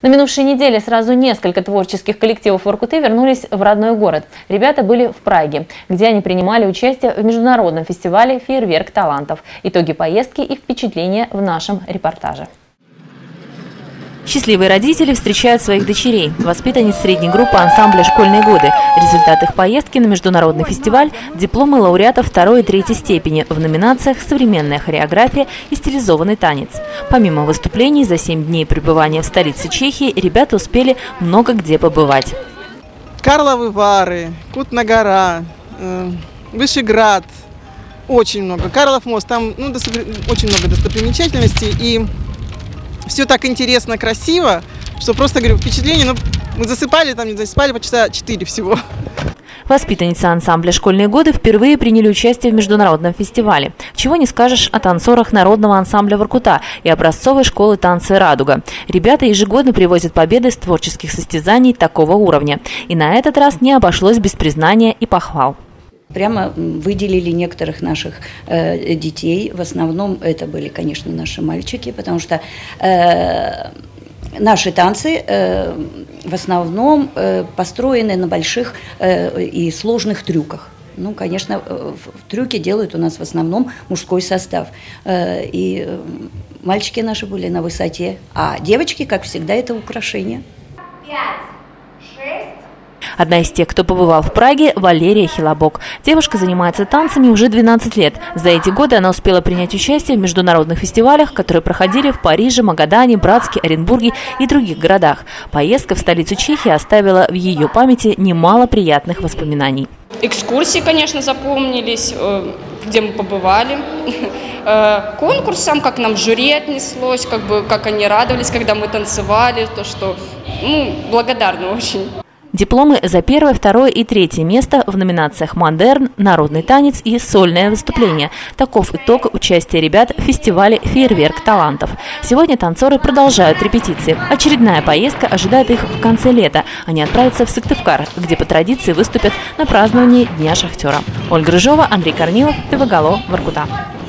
На минувшей неделе сразу несколько творческих коллективов Воркуты вернулись в родной город. Ребята были в Праге, где они принимали участие в международном фестивале «Фейерверк талантов». Итоги поездки и впечатления в нашем репортаже. Счастливые родители встречают своих дочерей, воспитанниц средней группы ансамбля «Школьные годы». Результат их поездки на международный фестиваль – дипломы лауреатов 2 и 3 степени в номинациях «Современная хореография» и «Стилизованный танец». Помимо выступлений, за 7 дней пребывания в столице Чехии ребята успели много где побывать. Карловы Вары, Кутна-Гора, Вышеград. Очень много. Карлов мост, там очень много достопримечательностей. И все так интересно, красиво, что просто, говорю, впечатление, мы засыпали, там не засыпали по часа 4 всего. Воспитанницы ансамбля «Школьные годы» впервые приняли участие в международном фестивале. Чего не скажешь о танцорах народного ансамбля «Воркута» и образцовой школы танца «Радуга». Ребята ежегодно привозят победы с творческих состязаний такого уровня. И на этот раз не обошлось без признания и похвал. Прямо выделили некоторых наших детей. В основном это были, конечно, наши мальчики, потому что наши танцы в основном построены на больших и сложных трюках. Ну, конечно, трюки делают у нас в основном мужской состав. И мальчики наши были на высоте, а девочки, как всегда, это украшение. Одна из тех, кто побывал в Праге – Валерия Хилобок. Девушка занимается танцами уже 12 лет. За эти годы она успела принять участие в международных фестивалях, которые проходили в Париже, Магадане, Братске, Оренбурге и других городах. Поездка в столицу Чехии оставила в ее памяти немало приятных воспоминаний. Экскурсии, конечно, запомнились, где мы побывали. Конкурсам, как нам жюри отнеслось, как они радовались, когда мы танцевали, то что благодарны очень. Дипломы за 1, 2 и 3 место в номинациях «Модерн», «Народный танец» и «Сольное выступление». Таков итог участия ребят в фестивале «Фейерверк талантов». Сегодня танцоры продолжают репетиции. Очередная поездка ожидает их в конце лета. Они отправятся в Сыктывкар, где по традиции выступят на праздновании Дня шахтера. Ольга Рыжова, Андрей Корнилов, ТВ Гало, Воркута.